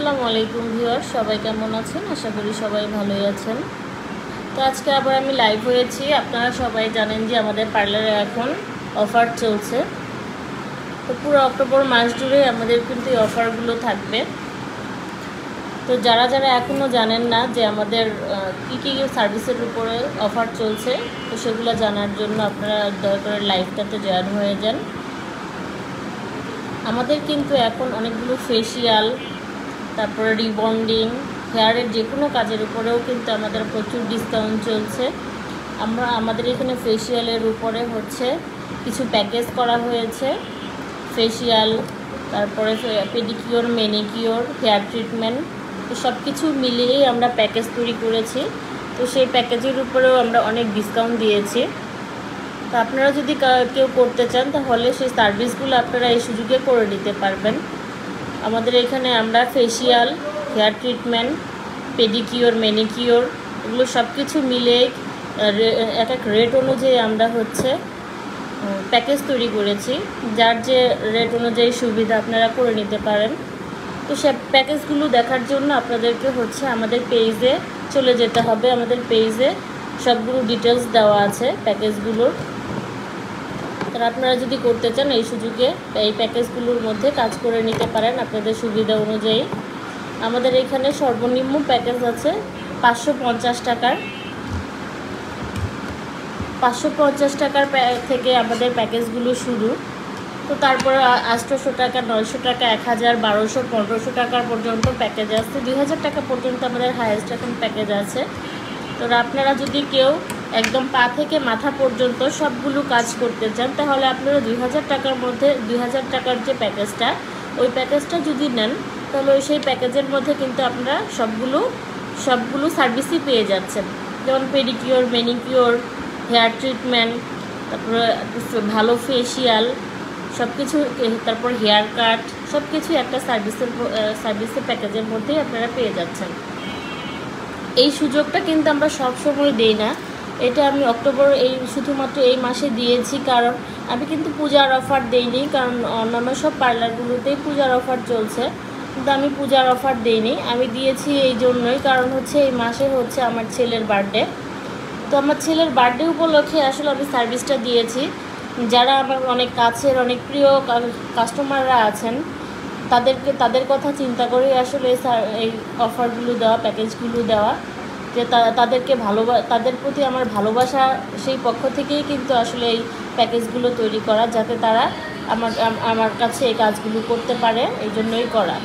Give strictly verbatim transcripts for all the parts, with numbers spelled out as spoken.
আসসালামু আলাইকুম ভিউয়ার্স, সবাই কেমন আছেন? আশা করি সবাই ভালোই আছেন। তো আজকে আবার আমি লাইভ হয়েছি। আপনারা সবাই জানেন যে আমাদের পার্লারে এখন অফার চলছে। তো পুরো অক্টোবর মাস জুড়ে আমাদের কিন্তু এই অফারগুলো থাকবে। তো যারা যারা এখনও জানেন না যে আমাদের কী কী সার্ভিসের উপরে অফার চলছে, তো সেগুলো জানার জন্য আপনারা দয়া করে লাইভটাতে জয়েন হয়ে যান। আমাদের কিন্তু এখন অনেকগুলো ফেসিয়াল, তারপরে রিবন্ডিং, হেয়ারের যে কোনো কাজের উপরেও কিন্তু আমাদের প্রচুর ডিসকাউন্ট চলছে। আমরা আমাদের এখানে ফেসিয়ালের উপরে হচ্ছে কিছু প্যাকেজ করা হয়েছে। ফেসিয়াল, তারপরে পেডিকিওর, ম্যানিকিওর, হেয়ার ট্রিটমেন্ট, তো সব কিছু মিলিয়েই আমরা প্যাকেজ তৈরি করেছি। তো সেই প্যাকেজের উপরেও আমরা অনেক ডিসকাউন্ট দিয়েছি। তো আপনারা যদি কেউ করতে চান তাহলে সেই সার্ভিসগুলো আপনারা এই সুযোগে করে নিতে পারবেন। আমাদের এখানে আমরা facial, hair treatment, pedicure, manicure, এগুলো সব কিছু মিলে এক এক রেট অনুযায়ী আমরা হচ্ছে প্যাকেজ তৈরি করেছি। যার যে রেট অনুযায়ী সুবিধা আপনারা করে নিতে পারেন। তো সে প্যাকেজগুলো দেখার জন্য আপনাদেরকে হচ্ছে আমাদের পেজে চলে যেতে হবে। আমাদের পেজে সবগুলো ডিটেলস দেওয়া আছে প্যাকেজগুলোর। তারা আপনারা যদি করতে চান এই সুযোগে এই প্যাকেজগুলোর মধ্যে কাজ করে নিতে পারেন আপনাদের সুবিধা অনুযায়ী। আমাদের এখানে সর্বনিম্ন প্যাকেজ আছে পাঁচশো পঞ্চাশ টাকার। পাঁচশো পঞ্চাশ টাকার থেকে আমাদের প্যাকেজগুলো শুরু। তো তারপরে আটশোশো টাকা, নয়শো টাকা, এক হাজার, বারোশো, পনেরোশো টাকার পর্যন্ত প্যাকেজ আছে। দুই হাজার টাকা পর্যন্ত আমাদের হাইয়েস্ট এখন প্যাকেজ আছে। তো আপনারা যদি কেউ একদম পা থেকে মাথা পর্যন্ত সবগুলো কাজ করতে চান তাহলে আপনারা দুই হাজার টাকার মধ্যে দুই হাজার টাকার যে প্যাকেজটা, ওই প্যাকেজটা যদি নেন তাহলে ওই সেই প্যাকেজের মধ্যে কিন্তু আপনারা সবগুলো সবগুলো সার্ভিসই পেয়ে যাচ্ছেন। যেমন পেডিকিওর, ম্যানিকিওর, হেয়ার ট্রিটমেন্ট, তারপরে ভালো ফেসিয়াল, সব কিছু, তারপর হেয়ার কাট, সব কিছু একটা সার্ভিসের সার্ভিসের প্যাকেজের মধ্যেই আপনারা পেয়ে যাচ্ছেন। এই সুযোগটা কিন্তু আমরা সব সময় দেই না। এটা আমি অক্টোবর এই শুধুমাত্র এই মাসে দিয়েছি, কারণ আমি কিন্তু পূজার অফার দেইনি, কারণ অন্যান্য সব পার্লারগুলোতেই পূজার অফার চলছে, কিন্তু আমি পূজার অফার দেইনি। আমি দিয়েছি এই জন্যই, কারণ হচ্ছে এই মাসে হচ্ছে আমার ছেলের বার্থডে। তো আমার ছেলের বার্থডে উপলক্ষে আসলে আমি সার্ভিসটা দিয়েছি। যারা আমার অনেক কাছের, অনেক প্রিয় কাস্টমাররা আছেন, তাদেরকে তাদের কথা চিন্তা করে আসলে এই অফারগুলো দেওয়া, প্যাকেজগুলো দেওয়া, যে তাদেরকে ভালোবা তাদের প্রতি আমার ভালোবাসা, সেই পক্ষ থেকেই কিন্তু আসলে এই প্যাকেজগুলো তৈরি করা, যাতে তারা আমার আমার কাছে এই কাজগুলো করতে পারে, এই জন্যই করা।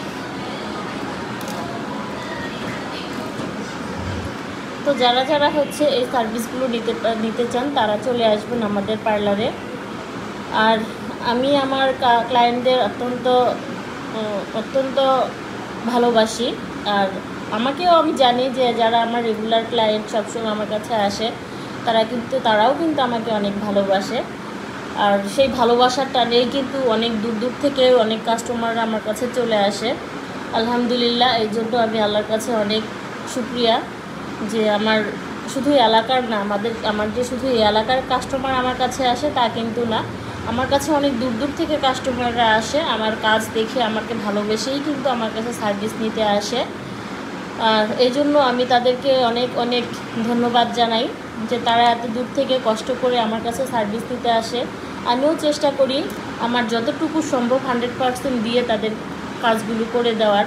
তো যারা যারা হচ্ছে এই সার্ভিসগুলো নিতে নিতে চান তারা চলে আসবেন আমাদের পার্লারে। আর আমি আমার ক্লায়েন্টদের অত্যন্ত অত্যন্ত ভালোবাসি। আর আমাকেও আমি জানি যে যারা আমার রেগুলার ক্লায়েন্ট সবসময় আমার কাছে আসে, তারা কিন্তু তারাও কিন্তু আমাকে অনেক ভালোবাসে। আর সেই ভালোবাসার টানেই কিন্তু অনেক দূর দূর থেকে অনেক কাস্টমাররা আমার কাছে চলে আসে। আলহামদুলিল্লাহ, এই জন্য আমি আল্লাহর কাছে অনেক শুকরিয়া যে আমার শুধু এলাকার না, আমাদের আমার যে শুধু এই এলাকার কাস্টমার আমার কাছে আসে তা কিন্তু না, আমার কাছে অনেক দূর দূর থেকে কাস্টমাররা আসে। আমার কাজ দেখে আমাকে ভালোবেসেই কিন্তু আমার কাছে সার্ভিস নিতে আসে। আর এই জন্য আমি তাদেরকে অনেক অনেক ধন্যবাদ জানাই যে তারা এত দূর থেকে কষ্ট করে আমার কাছে সার্ভিস নিতে আসে। আমিও চেষ্টা করি আমার যতটুকু সম্ভব হান্ড্রেড পারসেন্ট দিয়ে তাদের কাজগুলো করে দেওয়ার।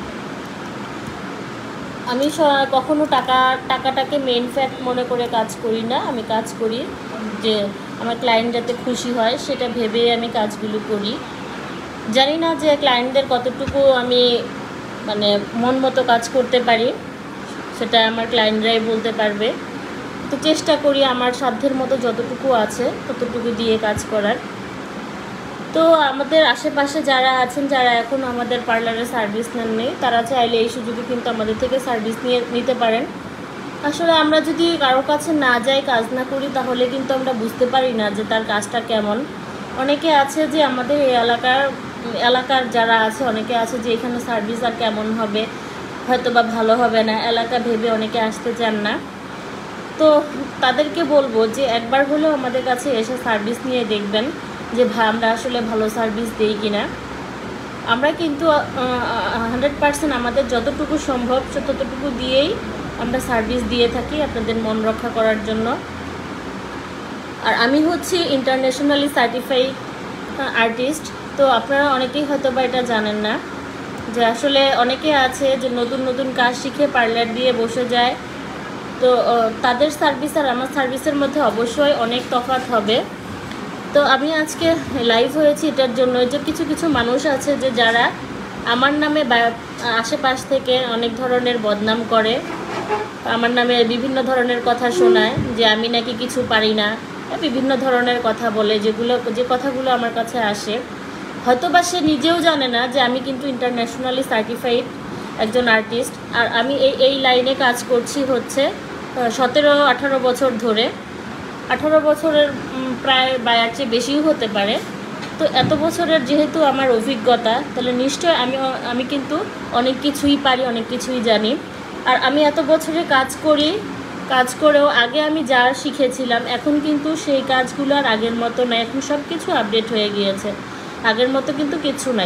আমি কখনো টাকা টাকাটাকে মেইন ফ্যাক্ট মনে করে কাজ করি না। আমি কাজ করি যে আমার ক্লায়েন্ট যাতে খুশি হয়, সেটা ভেবেই আমি কাজগুলো করি। জানি না যে ক্লায়েন্টদের কতটুকু আমি মানে মন মতো কাজ করতে পারি, সেটা আমার ক্লায়েন্টরাই বলতে পারবে। তো চেষ্টা করি আমার সাধ্যের মতো যতটুকু আছে ততটুকু দিয়ে কাজ করার। তো আমাদের আশেপাশে যারা আছেন, যারা এখন আমাদের পার্লারে সার্ভিস নেননি, তারা চাইলে এই সুযোগে কিন্তু আমাদের থেকে সার্ভিস নিয়ে নিতে পারেন। আসলে আমরা যদি কারোর কাছে না যাই, কাজ না করি, তাহলে কিন্তু আমরা বুঝতে পারি না যে তার কাজটা কেমন। অনেকে আছে যে আমাদের এই এলাকার এলাকার যারা আছে, অনেকে আছে যে এখানে সার্ভিস আর কেমন হবে, হয়তো বা ভালো হবে না, এলাকা ভেবে অনেকে আসতে চান না। তো তাদেরকে বলবো যে একবার হলেও আমাদের কাছে এসে সার্ভিস নিয়ে দেখবেন যে আমরা আসলে ভালো সার্ভিস দিই কিনা। আমরা কিন্তু হান্ড্রেড পার্সেন্ট আমাদের যতটুকু সম্ভব ততটুকু দিয়েই আমরা সার্ভিস দিয়ে থাকি আপনাদের মন রক্ষা করার জন্য। আর আমি হচ্ছি ইন্টারন্যাশনালি সার্টিফাইড আর্টিস্ট। তো আপনারা অনেকেই হয়তো বা এটা জানেন না যে আসলে অনেকে আছে যে নতুন নতুন কাজ শিখে পার্লার দিয়ে বসে যায়। তো তাদের সার্ভিস আর আমার সার্ভিসের মধ্যে অবশ্যই অনেক তফাৎ হবে। তো আমি আজকে লাইভ হয়েছি এটার জন্য যে কিছু কিছু মানুষ আছে যে যারা আমার নামে আশেপাশ থেকে অনেক ধরনের বদনাম করে, আমার নামে বিভিন্ন ধরনের কথা শোনায় যে আমি নাকি কিছু পারি না, বিভিন্ন ধরনের কথা বলে, যেগুলো যে কথাগুলো আমার কাছে আসে হয়তো বা সে নিজেও জানে না যে আমি কিন্তু ইন্টারন্যাশনালি সার্টিফাইড একজন আর্টিস্ট। আর আমি এই এই লাইনে কাজ করছি হচ্ছে সতেরো আঠারো বছর ধরে, আঠারো বছরের প্রায় বা এর চেয়ে বেশিও হতে পারে। তো এত বছরের যেহেতু আমার অভিজ্ঞতা, তাহলে নিশ্চয় আমি আমি কিন্তু অনেক কিছুই পারি, অনেক কিছুই জানি। আর আমি এত বছরে কাজ করি, কাজ করেও আগে আমি যা শিখেছিলাম এখন কিন্তু সেই কাজগুলো আর আগের মতো নয়, এখন সব কিছু আপডেট হয়ে গিয়েছে, আগের মতো কিন্তু কিছু নাই।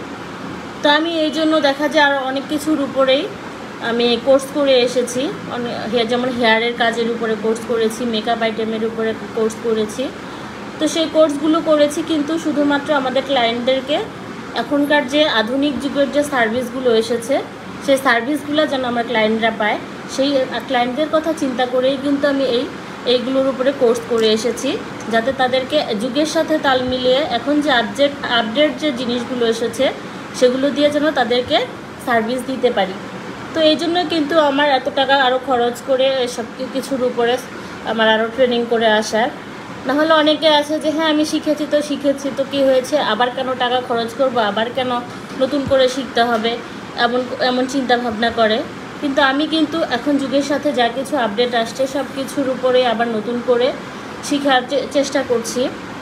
তো আমি এই জন্য দেখা যায় আরও অনেক কিছুর উপরেই আমি কোর্স করে এসেছি, যেমন হেয়ারের কাজের উপরে কোর্স করেছি, মেকআপ আইটেমের উপরে কোর্স করেছি। তো সেই কোর্সগুলো করেছি কিন্তু শুধুমাত্র আমাদের ক্লায়েন্টদেরকে এখনকার যে আধুনিক যুগের যে সার্ভিসগুলো এসেছে সেই সার্ভিসগুলো যেন আমার ক্লায়েন্টরা পায়, সেই ক্লায়েন্টদের কথা চিন্তা করেই কিন্তু আমি এই এইগুলোর উপরে কোর্স করে এসেছি, যাতে তাদেরকে যুগের সাথে তাল মিলিয়ে এখন যে আপডেট আপডেট যে জিনিসগুলো এসেছে সেগুলো দিয়ে যেন তাদেরকে সার্ভিস দিতে পারি। তো এই জন্য কিন্তু আমার এত টাকা আরও খরচ করে সব কিছুর উপরে আমার আরও ট্রেনিং করে আসার। নাহলে অনেকে আছে যে হ্যাঁ আমি শিখেছি তো শিখেছি তো কী হয়েছে, আবার কেন টাকা খরচ করব, আবার কেন নতুন করে শিখতে হবে, এমন এমন চিন্তা ভাবনা করে। কিন্তু আমি কিন্তু এখন যুগের সাথে যা কিছু আপডেট আসছে সব কিছুর উপরে আবার নতুন করে শেখার চেষ্টা করছি।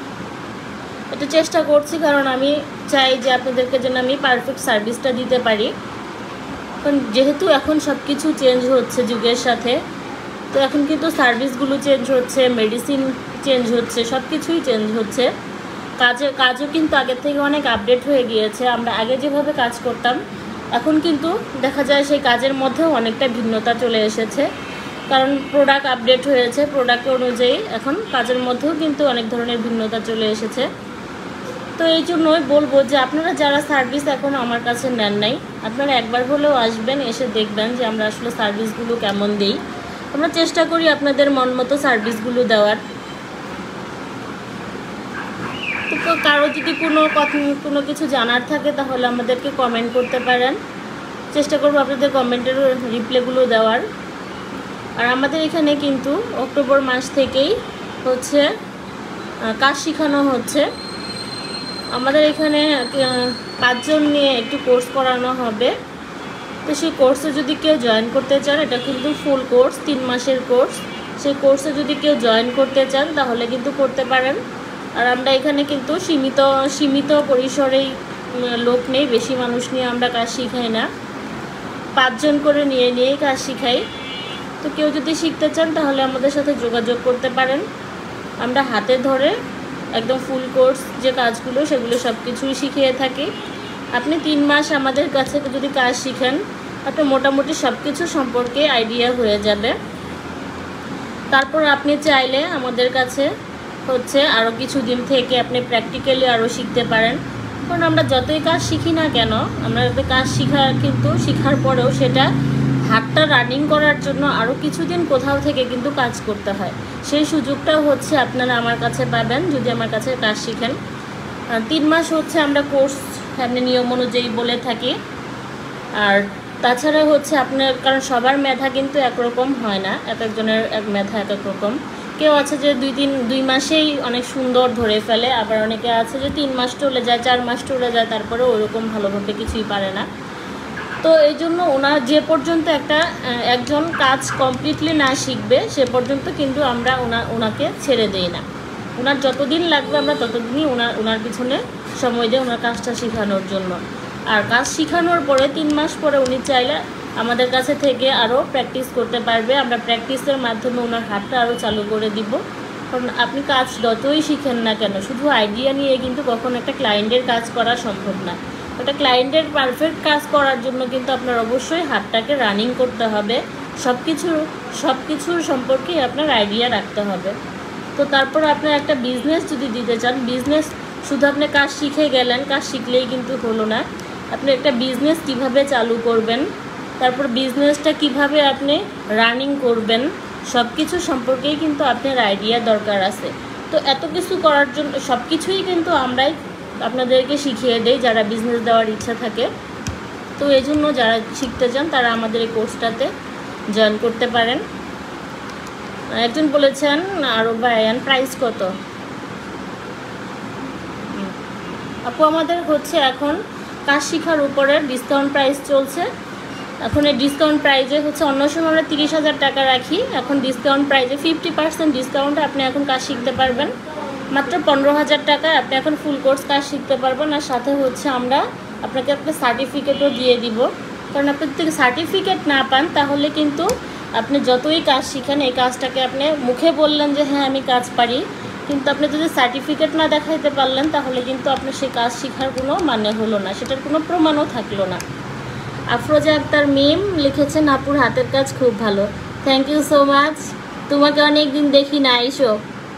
এটা চেষ্টা করছি কারণ আমি চাই যে আপনাদেরকে যেন আমি পারফেক্ট সার্ভিসটা দিতে পারি। কারণ যেহেতু এখন সব কিছু চেঞ্জ হচ্ছে যুগের সাথে, তো এখন কিন্তু সার্ভিসগুলো চেঞ্জ হচ্ছে, মেডিসিন চেঞ্জ হচ্ছে, সব কিছুই চেঞ্জ হচ্ছে। কাজে কাজও কিন্তু আগের থেকে অনেক আপডেট হয়ে গিয়েছে। আমরা আগে যেভাবে কাজ করতাম এখন কিন্তু দেখা যায় সেই কাজের মধ্যেও অনেকটা ভিন্নতা চলে এসেছে, কারণ প্রোডাক্ট আপডেট হয়েছে, প্রোডাক্ট অনুযায়ী এখন কাজের মধ্যেও কিন্তু অনেক ধরনের ভিন্নতা চলে এসেছে। তো এই জন্যই বলবো যে আপনারা যারা সার্ভিস এখন আমার কাছে নেন নাই, আপনারা একবার হলেও আসবেন, এসে দেখবেন যে আমরা আসলে সার্ভিসগুলো কেমন দিই। আমরা চেষ্টা করি আপনাদের মন মতো সার্ভিসগুলো দেওয়ার। তো কারো যদি কোনো কথা কোনো কিছু জানার থাকে তাহলে আমাদেরকে কমেন্ট করতে পারেন, চেষ্টা করবো আপনাদের কমেন্টের রিপ্লাইগুলো দেওয়ার। আর আমাদের এখানে কিন্তু অক্টোবর মাস থেকেই হচ্ছে কাজ শেখানো হচ্ছে। আমাদের এখানে পাঁচজন নিয়ে একটু কোর্স করানো হবে। তো সেই কোর্সে যদি কেউ জয়েন করতে চান, এটা কিন্তু ফুল কোর্স, তিন মাসের কোর্স, সেই কোর্সে যদি কেউ জয়েন করতে চান তাহলে কিন্তু করতে পারেন। আর আমরা এখানে কিন্তু সীমিত সীমিত পরিসরেই লোক নেই, বেশি মানুষ নিয়ে আমরা কাজ শিখাই না, পাঁচজন করে নিয়ে নিয়েই কাজ শিখাই। তো কেউ যদি শিখতে চান তাহলে আমাদের সাথে যোগাযোগ করতে পারেন। আমরা হাতে ধরে একদম ফুল কোর্স যে কাজগুলো সেগুলো সব কিছুই শিখিয়ে থাকি। আপনি তিন মাস আমাদের কাছে যদি কাজ শিখেন আপনার মোটামুটি সব কিছু সম্পর্কে আইডিয়া হয়ে যাবে। তারপর আপনি চাইলে আমাদের কাছে হচ্ছে আরও কিছু দিন থেকে আপনি প্র্যাকটিক্যালি আরও শিখতে পারেন। কারণ আমরা যতই কাজ শিখি না কেন, আমরা কাজ শিখা কিন্তু শেখার পরেও সেটা হাতটা রানিং করার জন্য আরও কিছুদিন কোথাও থেকে কিন্তু কাজ করতে হয়। সেই সুযোগটাও হচ্ছে আপনারা আমার কাছে পাবেন যদি আমার কাছে কাজ শিখেন। তিন মাস হচ্ছে আমরা কোর্স আপনি নিয়ম অনুযায়ী বলে থাকি। আর তাছাড়া হচ্ছে আপনার, কারণ সবার মেধা কিন্তু একরকম হয় না, এক একজনের এক মেধা এক এক রকম। কেউ আছে যে দুই তিন দুই মাসেই অনেক সুন্দর ধরে ফেলে, আবার অনেকে আছে যে তিন মাস চলে যায়, চার মাস চলে যায়, তারপরে ওরকম ভালোভাবে কিছুই পারে না। তো এই জন্য ওনার যে পর্যন্ত একটা একজন কাজ কমপ্লিটলি না শিখবে সে পর্যন্ত কিন্তু আমরা ওনা ওনাকে ছেড়ে দিই না। ওনার যতদিন লাগবে আমরা ততদিনই ওনার ওনার পিছনে সময় দিই ওনার কাজটা শেখানোর জন্য। আর কাজ শেখানোর পরে তিন মাস পরে উনি চাইলে আমাদের কাছে থেকে আরও প্র্যাকটিস করতে পারবে। আমরা প্র্যাকটিসের মাধ্যমে ওনার হাতটা আরও চালু করে দিব। কারণ আপনি কাজ যতই শিখেন না কেন, শুধু আইডিয়া নিয়ে কিন্তু কখনো একটা ক্লায়েন্টের কাজ করা সম্ভব না। একটা ক্লায়েন্টের পারফেক্ট কাজ করার জন্য কিন্তু আপনার অবশ্যই হাতটাকে রানিং করতে হবে, সব কিছুর সব কিছুর সম্পর্কেই আপনার আইডিয়া রাখতে হবে। তো তারপর আপনার একটা বিজনেস যদি দিতে চান, বিজনেস শুধু আপনি কাজ শিখে গেলেন, কাজ শিখলেই কিন্তু হলো না। আপনি একটা বিজনেস কিভাবে চালু করবেন, তারপর বিজনেসটা কিভাবে আপনি রানিং করবেন, সব কিছু সম্পর্কেই কিন্তু আপনার আইডিয়া দরকার আছে। তো এত কিছু করার জন্য সব কিছুই কিন্তু আমরাই আপনাদেরকে শিখিয়ে দেই যারা বিজনেস দেওয়ার ইচ্ছা থাকে। তো এই জন্য যারা শিখতে চান তারা আমাদের এই কোর্সটাতে জয়েন করতে পারেন। একজন বলেছেন আরও ভাইয়ান প্রাইস কত? আপু আমাদের হচ্ছে এখন কাজ শেখার উপরে ডিসকাউন্ট প্রাইস চলছে। এখন এই ডিসকাউন্ট প্রাইজে হচ্ছে অন্য সময় আমরা তিরিশ হাজার টাকা রাখি, এখন ডিসকাউন্ট প্রাইজে ফিফটি পার্সেন্ট ডিসকাউন্টে আপনি এখন কাজ শিখতে পারবেন মাত্র পনেরো হাজার টাকায়। আপনি এখন ফুল কোর্স কাজ শিখতে পারবেন, আর সাথে হচ্ছে আমরা আপনাকে একটা সার্টিফিকেটও দিয়ে দিব। কারণ আপনি যদি সার্টিফিকেট না পান তাহলে কিন্তু আপনি যতই কাজ শিখেন, এই কাজটাকে আপনি মুখে বললেন যে হ্যাঁ আমি কাজ পারি, কিন্তু আপনি যদি সার্টিফিকেট না দেখাইতে পারলেন তাহলে কিন্তু আপনার সেই কাজ শেখার কোনো মানে হলো না, সেটার কোনো প্রমাণও থাকলো না। আফরোজা আক্তার মিম লিখেছেন আপুর হাতের কাজ খুব ভালো, থ্যাংক ইউ সো মাচ। তোমাকে অনেক দিন দেখি না, এসো।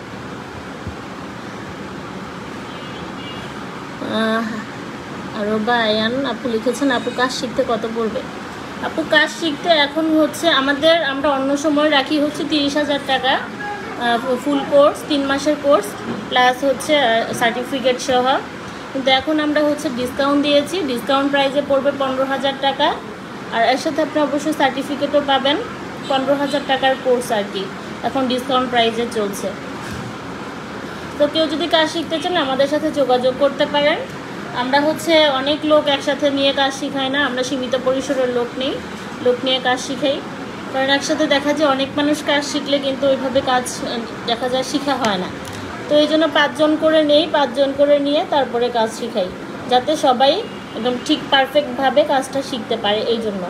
আরও বায়ান আপু লিখেছেন আপু কাজ শিখতে কত পড়বে? আপু কাজ শিখতে এখন হচ্ছে আমাদের আমরা অন্য সময় রাখি হচ্ছে তিরিশ হাজার টাকা ফুল কোর্স, তিন মাসের কোর্স প্লাস হচ্ছে সার্টিফিকেট সহ। কিন্তু এখন আমরা হচ্ছে ডিসকাউন্ট দিয়েছি, ডিসকাউন্ট প্রাইসে পড়বে পনেরো হাজার টাকা, আর এর সাথে আপনি অবশ্যই সার্টিফিকেটও পাবেন। পনেরো হাজার টাকার কোর্স আর কি এখন ডিসকাউন্ট প্রাইসে চলছে। তো কেউ যদি কাজ শিখতে চান আমাদের সাথে যোগাযোগ করতে পারেন। আমরা হচ্ছে অনেক লোক একসাথে নিয়ে কাজ শিখাই না, আমরা সীমিত পরিসরের লোক নেই, লোক নিয়ে কাজ শিখাই। কারণ একসাথে দেখা যায় অনেক মানুষ কাজ শিখলে কিন্তু ওইভাবে কাজ দেখা যায় শেখা হয় না। তো এই জন্য পাঁচজন করে নেই, পাঁচজন করে নিয়ে তারপরে কাজ শিখাই, যাতে সবাই একদম ঠিক পারফেক্টভাবে কাজটা শিখতে পারে। এই জন্য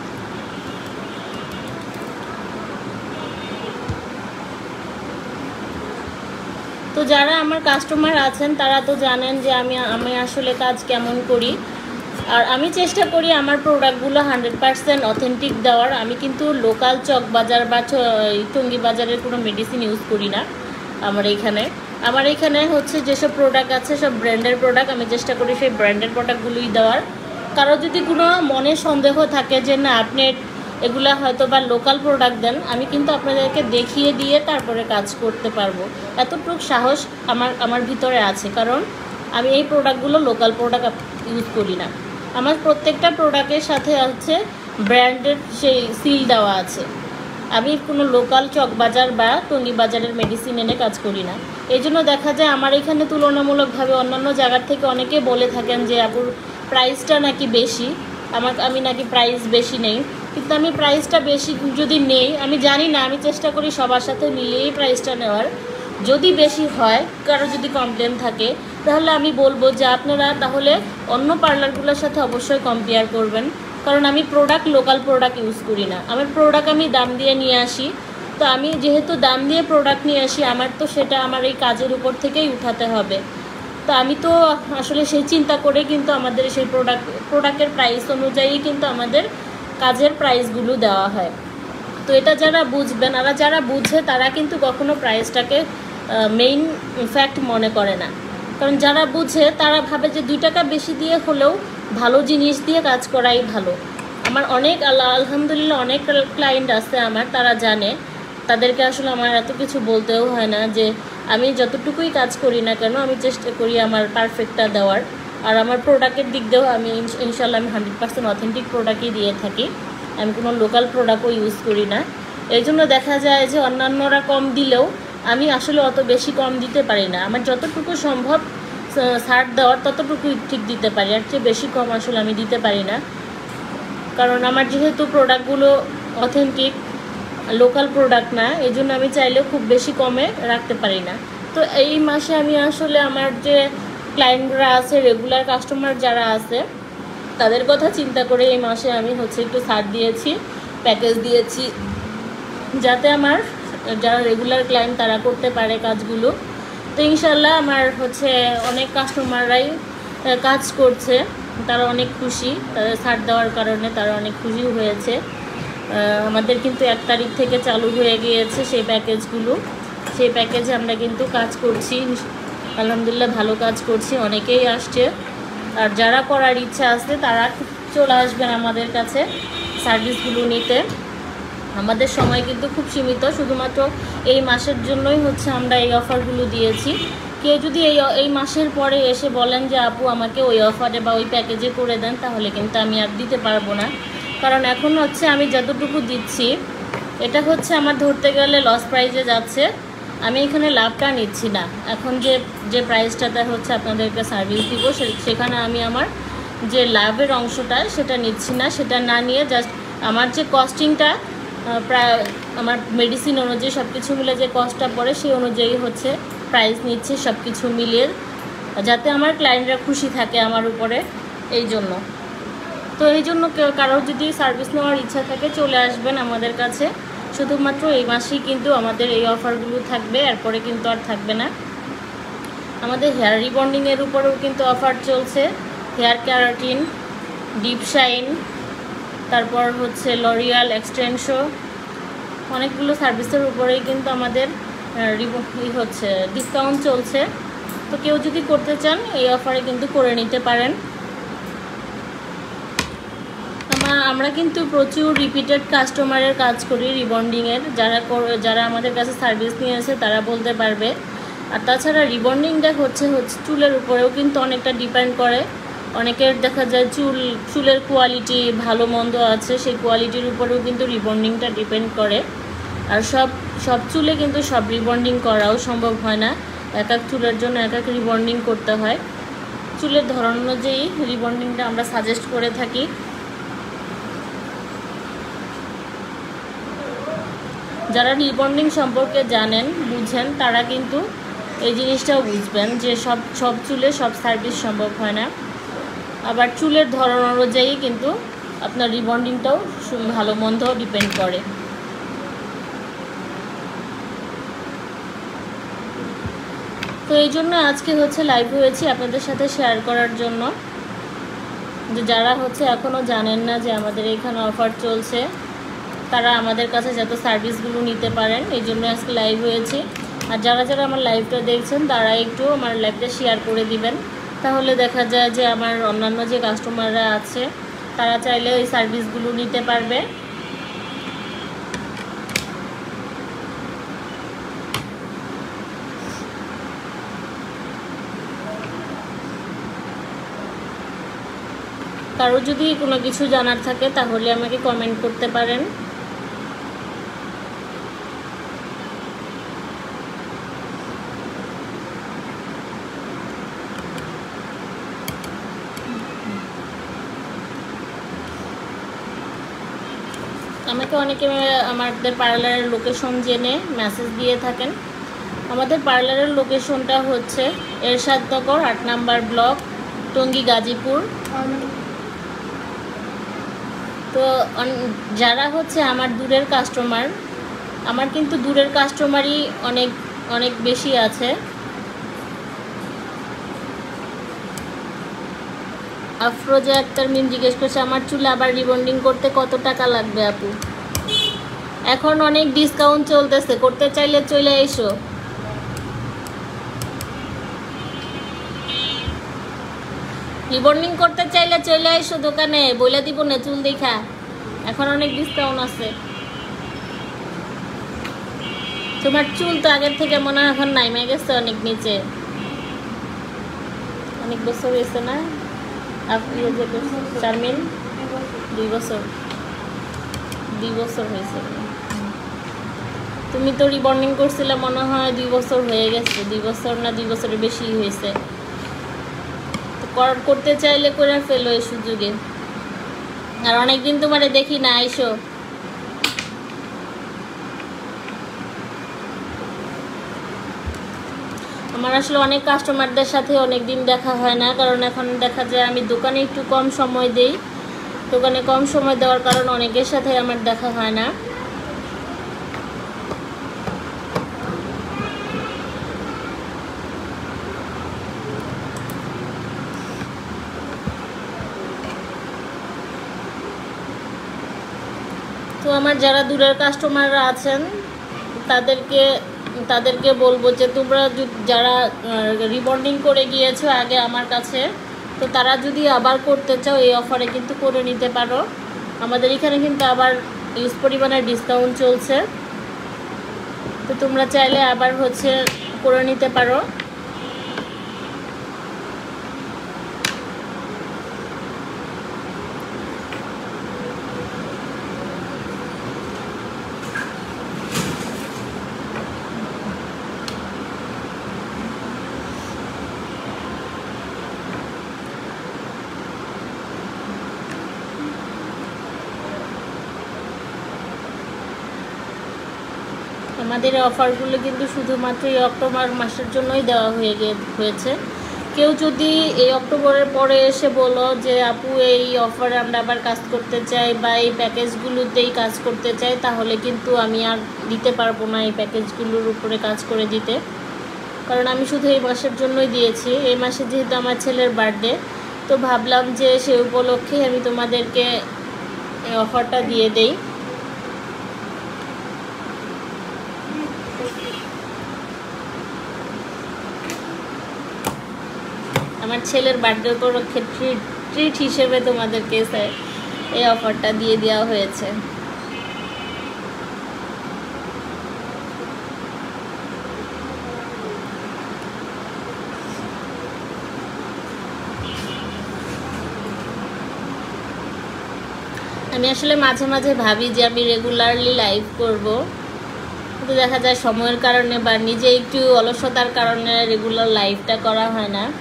তো যারা আমার কাস্টমার আছেন তারা তো জানেন যে আমি আমি আসলে কাজ কেমন করি, আর আমি চেষ্টা করি আমার প্রোডাক্টগুলো হান্ড্রেড পারসেন্ট অথেন্টিক দেওয়ার। আমি কিন্তু লোকাল চক বাজার বা টঙ্গী বাজারের কোনো মেডিসিন ইউজ করি না। আমার এইখানে আমার এইখানে হচ্ছে যেসব প্রোডাক্ট আছে সব ব্র্যান্ডের প্রোডাক্ট, আমি চেষ্টা করি সেই ব্র্যান্ডের প্রোডাক্টগুলোই দেওয়ার। কারো যদি কোনো মনে সন্দেহ থাকে যে না আপনি এগুলা হয়তো বা লোকাল প্রোডাক্ট দেন, আমি কিন্তু আপনাদেরকে দেখিয়ে দিয়ে তারপরে কাজ করতে পারবো, এতটুকু সাহস আমার আমার ভিতরে আছে। কারণ আমি এই প্রোডাক্টগুলো লোকাল প্রোডাক্ট ইউজ করি না। আমার প্রত্যেকটা প্রোডাক্টের সাথে হচ্ছে ব্র্যান্ডের সেই সিল দেওয়া আছে। আমি কোনো লোকাল চক বাজার বা টঙ্গী বাজারের মেডিসিন এনে কাজ করি না। এই জন্য দেখা যায় আমার এখানে তুলনামূলকভাবে অন্যান্য জায়গার থেকে অনেকে বলে থাকেন যে আপুর প্রাইসটা নাকি বেশি, আমার আমি নাকি প্রাইস বেশি নেই। কিন্তু আমি প্রাইসটা বেশি যদি নেই, আমি জানি না, আমি চেষ্টা করি সবার সাথে মিলিয়েই প্রাইসটা নেওয়ার। যদি বেশি হয়, কারো যদি কমপ্লেন থাকে, তাহলে আমি বলবো যে আপনারা তাহলে অন্য পার্লারগুলোর সাথে অবশ্যই কম্পেয়ার করবেন। কারণ আমি প্রোডাক্ট লোকাল প্রোডাক্ট ইউজ করি না, আমার প্রোডাক্ট আমি দাম দিয়ে নিয়ে আসি। তো আমি যেহেতু দাম দিয়ে প্রোডাক্ট নিয়ে আসি, আমার তো সেটা আমার এই কাজের উপর থেকেই উঠাতে হবে। তো আমি তো আসলে সেই চিন্তা করে কিন্তু আমাদের সেই প্রোডাক্ট প্রোডাক্টের প্রাইস অনুযায়ী কিন্তু আমাদের কাজের প্রাইসগুলো দেওয়া হয়। তো এটা যারা বুঝবেন, আর যারা বুঝে তারা কিন্তু কখনো প্রাইসটাকে মেইন ফ্যাক্ট মনে করে না। কারণ যারা বুঝে তারা ভাবে যে দুই টাকা বেশি দিয়ে হলেও ভালো জিনিস দিয়ে কাজ করাই ভালো। আমার অনেক আল্লাহ আলহামদুলিল্লাহ অনেক ক্লায়েন্ট আছে আমার, তারা জানে, তাদেরকে আসলে আমার এত কিছু বলতেও হয় না যে আমি যতটুকুই কাজ করি না কেন আমি চেষ্টা করি আমার পারফেক্টটা দেওয়ার। আর আমার প্রোডাক্টের দিক দিয়েও আমি ইনশাল্লাহ আমি হান্ড্রেড পার্সেন্ট অথেন্টিক প্রোডাক্টই দিয়ে থাকি, আমি কোনো লোকাল প্রোডাক্টও ইউজ করি না। এই জন্য দেখা যায় যে অন্যান্যরা কম দিলেও আমি আসলে অত বেশি কম দিতে পারি না। আমার যতটুকু সম্ভব ছাড় দেওয়ার ততটুকুই ঠিক দিতে পারি, আর চেয়ে বেশি কম আসলে আমি দিতে পারি না। কারণ আমার যেহেতু প্রোডাক্টগুলো অথেন্টিক লোকাল প্রোডাক্ট না, এই জন্য আমি চাইলেও খুব বেশি কমে রাখতে পারি না। তো এই মাসে আমি আসলে আমার যে ক্লায়েন্টরা আছে, রেগুলার কাস্টমার যারা আছে, তাদের কথা চিন্তা করে এই মাসে আমি হচ্ছে একটু ছাড় দিয়েছি, প্যাকেজ দিয়েছি, যাতে আমার যারা রেগুলার ক্লায়েন্ট তারা করতে পারে কাজগুলো। তো ইনশাল্লাহ আমার হচ্ছে অনেক কাস্টমাররাই কাজ করছে। তারা অনেক খুশি, তাদের ছাড় দেওয়ার কারণে তারা অনেক খুশি হয়েছে। আমাদের কিন্তু এক তারিখ থেকে চালু হয়ে গিয়েছে সেই প্যাকেজগুলো। সেই প্যাকেজে আমরা কিন্তু কাজ করছি, আলহামদুলিল্লাহ ভালো কাজ করছি, অনেকেই আসছে। আর যারা করার ইচ্ছা আছে তারা চলে আসবেন আমাদের কাছে সার্ভিসগুলো নিতে। আমাদের সময় কিন্তু খুব সীমিত, শুধুমাত্র এই মাসের জন্যই হচ্ছে আমরা এই অফারগুলো দিয়েছি। কেউ যদি এই এই মাসের পরে এসে বলেন যে আপু আমাকে ওই অফারে বা ওই প্যাকেজে করে দেন, তাহলে কিন্তু আমি আর দিতে পারবো না। কারণ এখন হচ্ছে আমি যতটুকু দিচ্ছি এটা হচ্ছে আমার ধরতে গেলে লস প্রাইজে যাচ্ছে, আমি এখানে লাভটা নিচ্ছি না। এখন যে যে প্রাইসটাতে হচ্ছে আপনাদেরকে সার্ভিস দিব সেখানে আমি আমার যে লাভের অংশটা সেটা নিচ্ছি না। সেটা না নিয়ে জাস্ট আমার যে কস্টিংটা প্রায় আমার মেডিসিন অনুযায়ী সব কিছু মিলে যে কস্টটা পড়ে সেই অনুযায়ী হচ্ছে প্রাইস নিচ্ছে, সব কিছু মিলিয়ে, যাতে আমার ক্লায়েন্টরা খুশি থাকে আমার উপরে, এই জন্য। তো এই জন্য কারোর যদি সার্ভিস নেওয়ার ইচ্ছা থাকে চলে আসবেন আমাদের কাছে। শুধুমাত্র এই মাসেই কিন্তু আমাদের এই অফারগুলো থাকবে, এরপরে কিন্তু আর থাকবে না। আমাদের হেয়ার রিবন্ডিংয়ের উপরেও কিন্তু অফার চলছে, হেয়ার ক্যারাটিন, ডিপ শাইন, তারপর হচ্ছে লরিয়াল এক্সটেনশো, অনেকগুলো সার্ভিসের উপরেই কিন্তু আমাদের ই হচ্ছে ডিসকাউন্ট চলছে। তো কেউ যদি করতে চান এই অফারে কিন্তু করে নিতে পারেন। আমরা কিন্তু প্রচুর রিপিটেড কাস্টমারের কাজ করি রিবন্ডিংয়ের, যারা যারা আমাদের কাছে সার্ভিস নিয়েছে তারা বলতে পারবে। আর তাছাড়া রিবন্ডিংটা হচ্ছে হচ্ছে চুলের উপরেও কিন্তু অনেকটা ডিপেন্ড করে। অনেকের দেখা যায় চুল চুলের কোয়ালিটি ভালো মন্দ আছে, সেই কোয়ালিটির উপরেও কিন্তু রিবন্ডিংটা ডিপেন্ড করে। আর সব সব চুলে কিন্তু সব রিবন্ডিং করাও সম্ভব হয় না, এক এক চুলের জন্য এক এক রিবন্ডিং করতে হয়। চুলের ধরন অনুযায়ী রিবন্ডিংটা আমরা সাজেস্ট করে থাকি। যারা রিবন্ডিং সম্পর্কে জানেন বুঝেন তারা কিন্তু এই জিনিসটাও বুঝবেন যে সব সব চুলে সব সার্ভিস সম্ভব হয় না। আবার চুলের ধরন অনুযায়ী কিন্তু আপনার রিবন্ডিংটাও ভালো মন্দ ডিপেন্ড করে। তো এই জন্য আজকে হচ্ছে লাইভ হয়েছি আপনাদের সাথে শেয়ার করার জন্য, যে যারা হচ্ছে এখনও জানেন না যে আমাদের এখানে অফার চলছে তারা আমাদের কাছে যত সার্ভিসগুলো নিতে পারেন, এই জন্য আজকে লাইভ হয়েছি। আর যারা যারা আমার লাইভটা দেখছেন তারা একটু আমার লাইভটা শেয়ার করে দিবেন, তাহলে দেখা যায় যে আমার অন্যান্য যে কাস্টমাররা আছে তারা চাইলে ওই সার্ভিসগুলো নিতে পারবে। কারো যদি কোনো কিছু জানার থাকে তাহলে আমাকে কমেন্ট করতে পারেন। আমাকে অনেকে আমাদের পার্লারের লোকেশন জেনে মেসেজ দিয়ে থাকেন। আমাদের পার্লারের লোকেশনটা হচ্ছে এরশাদনগর আট নাম্বার ব্লক, টঙ্গী, গাজীপুর। তো যারা হচ্ছে আমার দূরের কাস্টমার, আমার কিন্তু দূরের কাস্টমারই অনেক অনেক বেশি আছে। আফরোজা আক্তার মিম জিজ্ঞেস করছে আমার চুলে আবার রিবন্ডিং করতে কত টাকা লাগবে আপু? এখন অনেক ডিসকাউন্ট চলতেছে, করতে চাইলে চলে এসো। রিবন্ডিং করতে চাইলে চলে এসো দোকানে, বলে দিব না চুল দেখা, এখন অনেক ডিসকাউন্ট আছে। তোমার চুল তো আগের থেকে মনে হয় এখন নাইমে গেছে অনেক নিচে, অনেক বছর হয়েছে না? চারমিন দুই বছর দুই বছর হয়েছে। তুমি তো রিবন্ডিং করছিলে মনে হয় দুই বছর হয়ে গেছে, দুই বছর না দুই বছরের বেশি হয়েছে। করতে চাইলে করে ফেলো এই সুযোগে। আর অনেকদিন তোমারে দেখি না, আইসো। আমার আসলে অনেক কাস্টমারদের সাথে অনেক দিন দেখা হয় না, কারণ এখন দেখা যায় আমি দোকানে একটু কম সময় দেই। দোকানে কম সময় দেওয়ার কারণে অনেকের সাথে আমার দেখা হয় না। তো আমার যারা দূরের কাস্টমাররা আছেন তাদেরকে তাদেরকে বলবো যে তোমরা যারা রিবন্ডিং করে গিয়েছো আগে আমার কাছে, তো তারা যদি আবার করতে চাও এই অফারে কিন্তু করে নিতে পারো। আমাদের এখানে কিন্তু আবার ইউজ পরিমাণে ডিসকাউন্ট চলছে, তো তোমরা চাইলে আবার হচ্ছে করে নিতে পারো। আমাদের অফারগুলো কিন্তু শুধুমাত্র এই অক্টোবর মাসের জন্যই দেওয়া হয়ে হয়েছে। কেউ যদি এই অক্টোবরের পরে এসে বলো যে আপু এই অফারে আমরা আবার কাজ করতে চাই বা এই প্যাকেজগুলোতেই কাজ করতে চাই, তাহলে কিন্তু আমি আর দিতে পারবো না এই প্যাকেজগুলোর উপরে কাজ করে দিতে, কারণ আমি শুধু এই মাসের জন্যই দিয়েছি। এই মাসে যেহেতু আমার ছেলের বার্থডে, তো ভাবলাম যে সে উপলক্ষে আমি তোমাদেরকে এই অফারটা দিয়ে দেই। আমার ছেলের বার্থডে উপলক্ষে ট্রিট ট্রিট হিসেবে তোমাদেরকে এই অফারটা দিয়ে দেওয়া হয়েছে। আমি আসলে মাঝে মাঝে ভাবি যে আমি রেগুলারলি লাইভ করব, কিন্তু দেখা যায় সময়ের কারণে বা নিজে একটু অলসতার কারণে রেগুলার লাইভটা করা হয় না।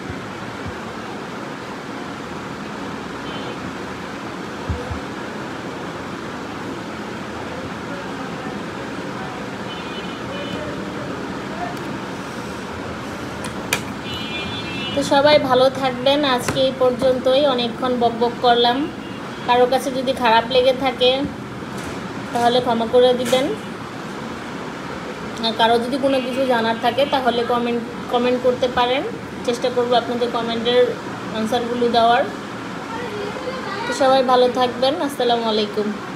তো সবাই ভালো থাকবেন। আজকে এই পর্যন্তই, অনেকক্ষণ বকবক করলাম। কারো কাছে যদি খারাপ লেগে থাকে তাহলে ক্ষমা করে দিবেন, আর কারো যদি কোনো কিছু জানার থাকে তাহলে কমেন্ট কমেন্ট করতে পারেন। চেষ্টা করব আপনাদের কমেন্টের আনসারগুলো দেওয়ার। তো সবাই ভালো থাকবেন। আসসালামু আলাইকুম।